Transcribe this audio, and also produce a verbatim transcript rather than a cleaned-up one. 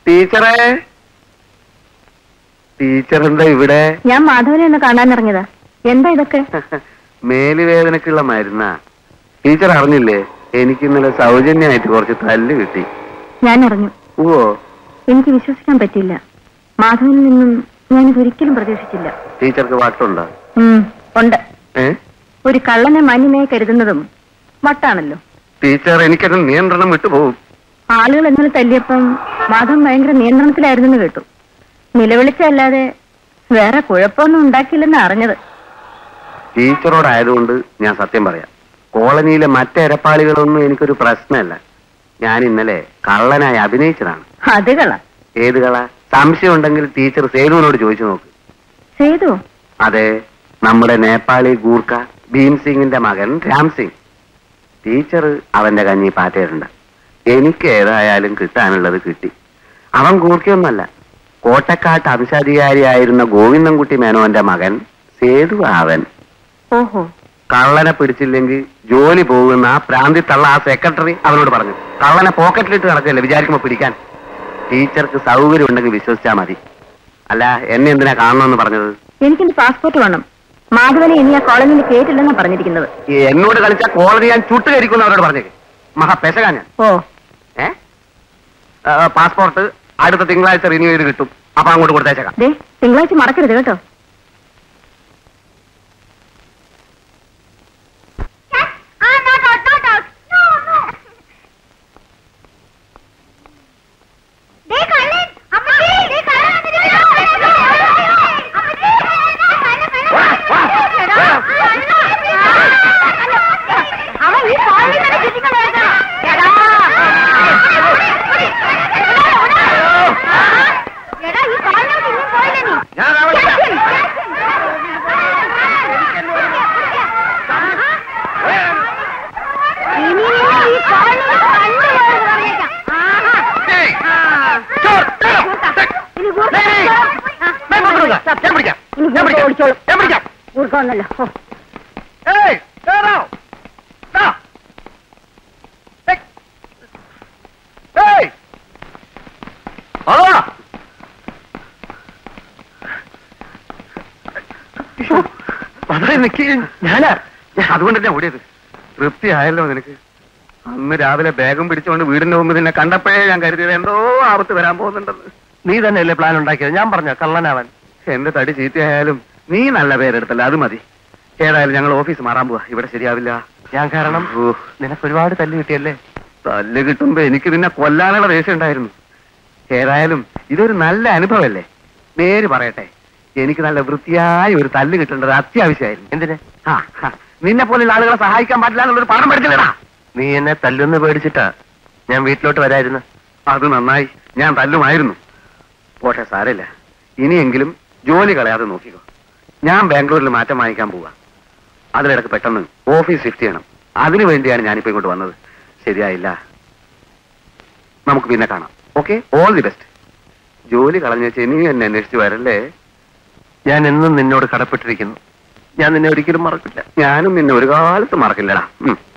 ടീച്ചറേ, ടീച്ചർ എന്താ ഇവിടെ? ഞാൻ മാധവനെ ഒന്ന് കാണാൻ ഇറങ്ങിയതാ. എന്താ ഇതൊക്കെ? മേലുവേദനക്കുള്ള മരുന്നാ. ടീച്ചർ അറിഞ്ഞില്ലേ, എനിക്ക് ഇന്നലെ സൗജന്യമായിട്ട് കുറച്ച് തല്ല് കിട്ടി. ഞാൻ അറിഞ്ഞു. ഓ, എനിക്ക് വിശ്വസിക്കാൻ പറ്റില്ല. മാധവനിൽ നിന്നും ഞാനിത് ഒരിക്കലും പ്രതീക്ഷിച്ചില്ല. ടീച്ചർക്ക് വട്ടുണ്ടോ? ഉണ്ട്. ഒരു കള്ളനെ മാന്യമായി കരുതുന്നതും വട്ടാണല്ലോ. ടീച്ചർ, എനിക്കത് നിയന്ത്രണം വിട്ടുപോകും. ആളുകൾ ഇന്നലെ തല്ലിയപ്പം മാധവൻ ഭയങ്കര നിയന്ത്രണത്തിലായിരുന്നെന്ന് കേട്ടു. നിലവിളിച്ചല്ലാതെ വേറെ കുഴപ്പമൊന്നും ഉണ്ടാക്കിയില്ലെന്ന് അറിഞ്ഞത്. ടീച്ചറോടായതുകൊണ്ട് ഞാൻ സത്യം പറയാം, കോളനിയിലെ മറ്റെരപ്പാളികളൊന്നും എനിക്കൊരു പ്രശ്നമല്ല. ഞാൻ ഇന്നലെ കള്ളനായി അഭിനയിച്ചതാണ്. അത് കള. ഏത് കള? സംശയം ഉണ്ടെങ്കിൽ ടീച്ചർ സേതുവിനോട് ചോദിച്ചു നോക്ക്. സേതു? അതെ, നമ്മുടെ നേപ്പാളി ഗൂർഖ ഭീം സിംഗിന്റെ മകൻ രാം സിംഗ്. ടീച്ചർ അവന്റെ കഞ്ഞി പാറ്റേറുണ്ട്. എനിക്ക് ഏതായാലും കിട്ടാനുള്ളത് കിട്ടി. അവൻ ഗൂർഖയൊന്നുമല്ല, കോട്ടക്കാട്ട് അംശാധികാരിയായിരുന്ന ഗോവിന്ദൻകുട്ടി മേനോന്റെ മകൻ സേതു അവൻ. ഓഹോ. കള്ളനെ പിടിച്ചില്ലെങ്കിൽ ജോലി പോകുന്ന ആ പ്രാന്തി തള്ള ആ സെക്രട്ടറി അവനോട് പറഞ്ഞു, കള്ളനെ പോക്കറ്റിലിട്ട് നടക്കല്ലേ വിചാരിക്കുമ്പോ പിടിക്കാൻ. ടീച്ചർക്ക് സൗകര്യം ഉണ്ടെങ്കിൽ വിശ്വസിച്ചാ മതി. അല്ല, എന്നെ എന്തിനാ കാണണമെന്ന് പറഞ്ഞത്? എനിക്കെന്റെ പാസ്പോർട്ട് വേണം. മാധവനെ ഇനി ആ കോളനിയിൽ കേട്ടില്ലെന്നാ പറഞ്ഞിരിക്കുന്നത്. എന്നോട് കളിച്ച കോളനി ഞാൻ ചുട്ടുകരിക്കുന്നു അവരോട് പറഞ്ഞേക്ക്. മഹാ പെശകാ ഞാൻ. ഓ ഏ പാസ്പോർട്ട് അടുത്ത തിങ്കളാഴ്ച റിന്യൂ ചെയ്ത് കിട്ടും. അപ്പൊ അങ്ങോട്ട് കൊടുത്തേച്ചേക്കാം. തിങ്കളാഴ്ച മറക്കരുത് കേട്ടോ. ഞാനാ അതുകൊണ്ട് തന്നെ ഓടിയത്. തൃപ്തിയായല്ലോ നിനക്ക്? അന്ന് രാവിലെ ബാഗും പിടിച്ചുകൊണ്ട് വീടിന്റെ മുമ്പ് നിന്നെ കണ്ടപ്പോഴേ ഞാൻ കരുതിയത് എന്തോ ആപത്ത് വരാൻ പോകുന്നുണ്ടെന്ന്. നീ തന്നെയല്ലേ പ്ലാൻ ഉണ്ടാക്കിയത്? ഞാൻ പറഞ്ഞ കള്ളനാവൻ. എന്റെ തടി ചീത്തയായാലും നീ നല്ല പേരെടുത്തല്ല, അത് മതി. ഏതായാലും ഞങ്ങൾ ഓഫീസ് മാറാൻ പോവാ. ഇവിടെ ശരിയാവില്ല. ഞാൻ കാരണം നിനക്ക് ഒരുപാട് തല്ല് കിട്ടിയല്ലേ? തല്ല് കിട്ടുമ്പോ എനിക്ക് നിന്നെ കൊല്ലാനുള്ള ദേഷ്യം ഉണ്ടായിരുന്നു. ഏതായാലും ഇതൊരു നല്ല അനുഭവമല്ലേ. നേര് പറയട്ടെ, എനിക്ക് നല്ല വൃത്തിയായ ഒരു തല്ല് കിട്ടേണ്ടത് അത്യാവശ്യമായിരുന്നു. എന്തിന്? ആ നിന്നെ പോലുള്ള ആളുകളെ സഹായിക്കാൻ പറ്റില്ല എന്നുള്ളൊരു പാഠം പഠിച്ചില്ലടാ. നീ എന്നെ തല്ലൊന്ന് പേടിച്ചിട്ടാ ഞാൻ വീട്ടിലോട്ട് വരായിരുന്നു. അത് നന്നായി, ഞാൻ തല്ലുമായിരുന്നു. പോട്ടെ, സാരമില്ല. ഇനിയെങ്കിലും ജോലി കളയാതെ നോക്കിക്കോ. ഞാൻ ബാംഗ്ലൂരിൽ മാറ്റം വാങ്ങിക്കാൻ പോവാ. അതിലിടക്ക് പെട്ടെന്ന് ഓഫീസ് ഷിഫ്റ്റ് ചെയ്യണം. അതിനു വേണ്ടിയാണ് ഞാനിപ്പോ ഇങ്ങോട്ട് വന്നത്. ശരിയായില്ല, നമുക്ക് പിന്നെ കാണാം. Okay, all the best. ജോലി കളഞ്ഞ ഇനിയും എന്നെ അന്വേഷിച്ച് വരല്ലേ. ഞാൻ എന്നും നിന്നോട് കടപ്പെട്ടിരിക്കുന്നു. ഞാൻ നിന്നെ ഒരിക്കലും മറക്കില്ല. ഞാനും നിന്നെ ഒരു കാലത്ത് മറക്കില്ലടാ.